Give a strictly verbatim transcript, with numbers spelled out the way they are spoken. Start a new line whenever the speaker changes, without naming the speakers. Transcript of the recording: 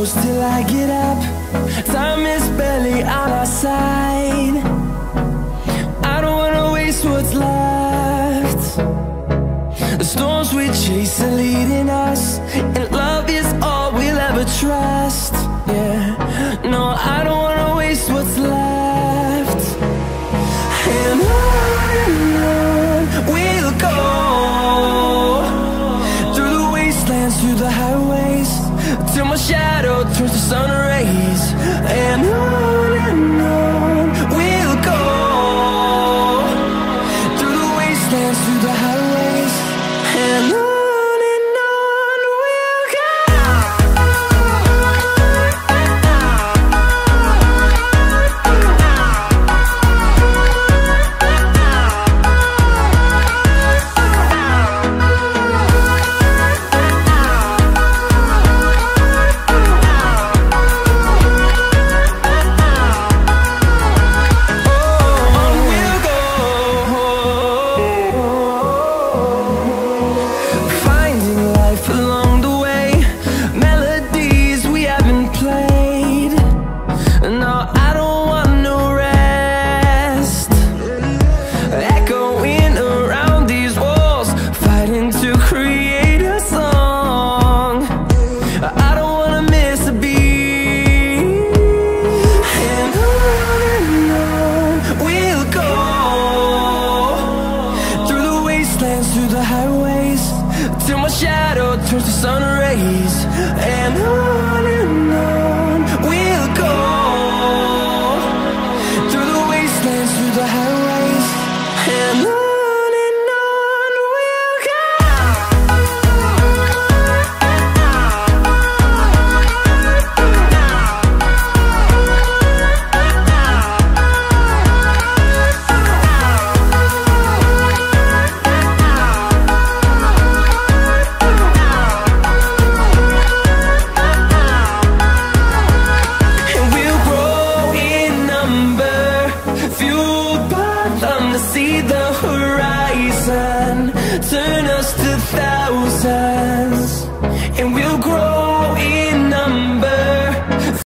close till I get up. Time is barely on our side. I don't wanna waste what's left. The storms we chase are leading us, and love is all we'll ever trust. Yeah, no, I don't wanna waste what's left. And on and on we'll go, through the wastelands, through the highways, till my shadow turns to sun rays. And on and on we'll go, through the wastelands, through the highways, and on. Through the highways, till my shadow turns to sun rays. And on and on we'll go, through the wastelands, through the highways, and on. See the horizon, turn us to thousands.